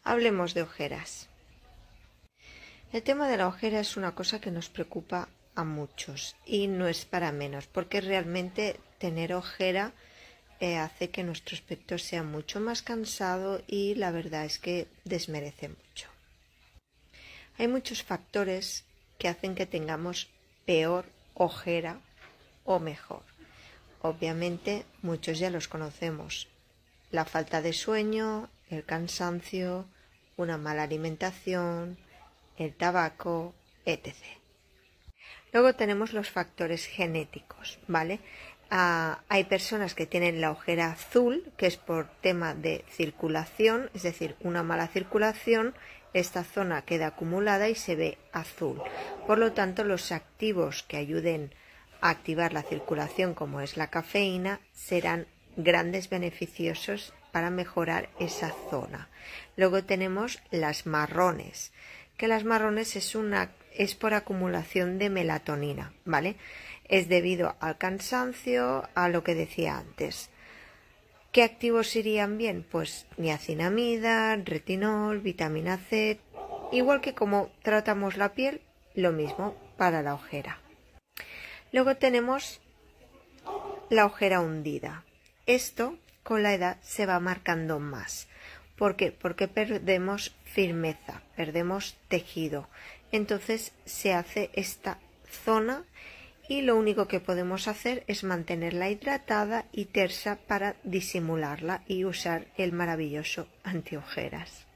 Hablemos de ojeras. El tema de la ojera es una cosa que nos preocupa a muchos y no es para menos, porque realmente tener ojera hace que nuestro aspecto sea mucho más cansado y la verdad es que desmerece mucho. Hay muchos factores que hacen que tengamos peor ojera o mejor. Obviamente muchos ya los conocemos: la falta de sueño, el cansancio, una mala alimentación, el tabaco, etc. Luego tenemos los factores genéticos, ¿vale? Hay personas que tienen la ojera azul, que es por tema de circulación, es decir, una mala circulación, esta zona queda acumulada y se ve azul. Por lo tanto, los activos que ayuden a activar la circulación, como es la cafeína, serán grandes beneficiosos para mejorar esa zona. Luego tenemos las marrones, que las marrones es por acumulación de melatonina, ¿vale? Es debido al cansancio, a lo que decía antes. ¿Qué activos irían bien? Pues niacinamida, retinol, vitamina C, igual que como tratamos la piel, lo mismo para la ojera. Luego tenemos la ojera hundida. Esto con la edad se va marcando más. ¿Por qué? Porque perdemos firmeza, perdemos tejido. Entonces se hace esta zona y lo único que podemos hacer es mantenerla hidratada y tersa para disimularla y usar el maravilloso antiojeras.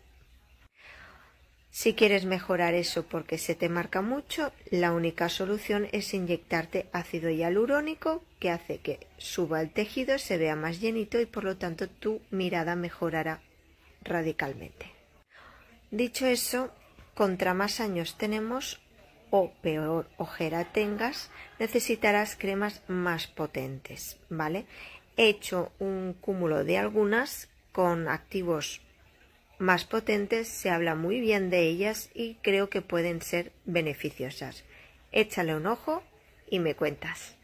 Si quieres mejorar eso porque se te marca mucho, la única solución es inyectarte ácido hialurónico, que hace que suba el tejido, se vea más llenito y por lo tanto tu mirada mejorará radicalmente. Dicho eso, contra más años tenemos o peor ojera tengas, necesitarás cremas más potentes, ¿vale? He hecho un cúmulo de algunas con activos más potentes, se habla muy bien de ellas y creo que pueden ser beneficiosas. Échale un ojo y me cuentas.